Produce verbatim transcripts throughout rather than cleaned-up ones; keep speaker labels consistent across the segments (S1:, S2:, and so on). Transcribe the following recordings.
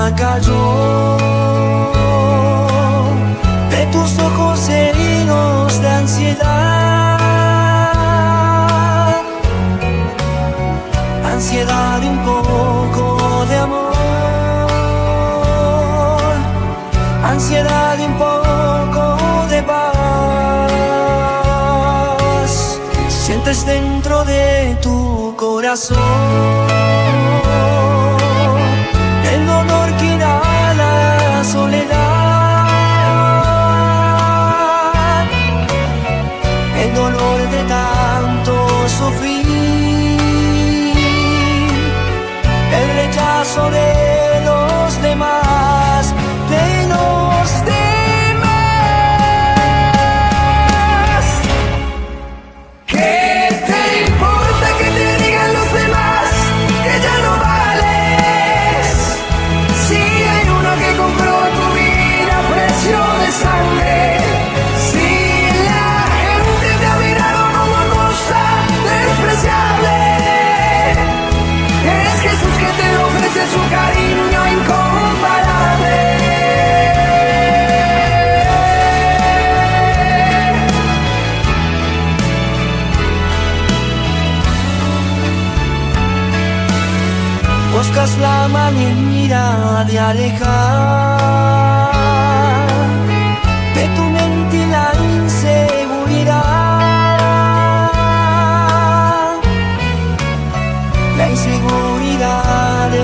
S1: lágrima cayó de tus ojos heridos de ansiedad, ansiedad de un poco de amor, ansiedad de un poco de paz. Sientes dentro de tu corazón el dolor que inhala la soledad, el dolor de tanto sufrir, el rechazo de los demás, de los demás. ¿Qué te importa que te digan los demás que ya no vales? Si hay uno que compró tu vida a precio de sangre, si la gente te ha mirado como cosa despreciable, es Jesús que te ofrece su cariño incomparable. Buscas la manera de alejar de tu mente la inseguridad, la inseguridad de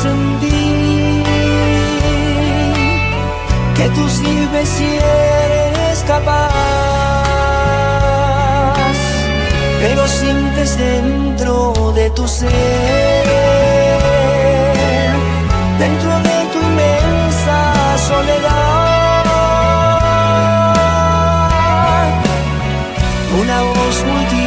S1: sentir que tú sirves si eres capaz, pero sientes dentro de tu ser, dentro de tu inmensa soledad, una voz multi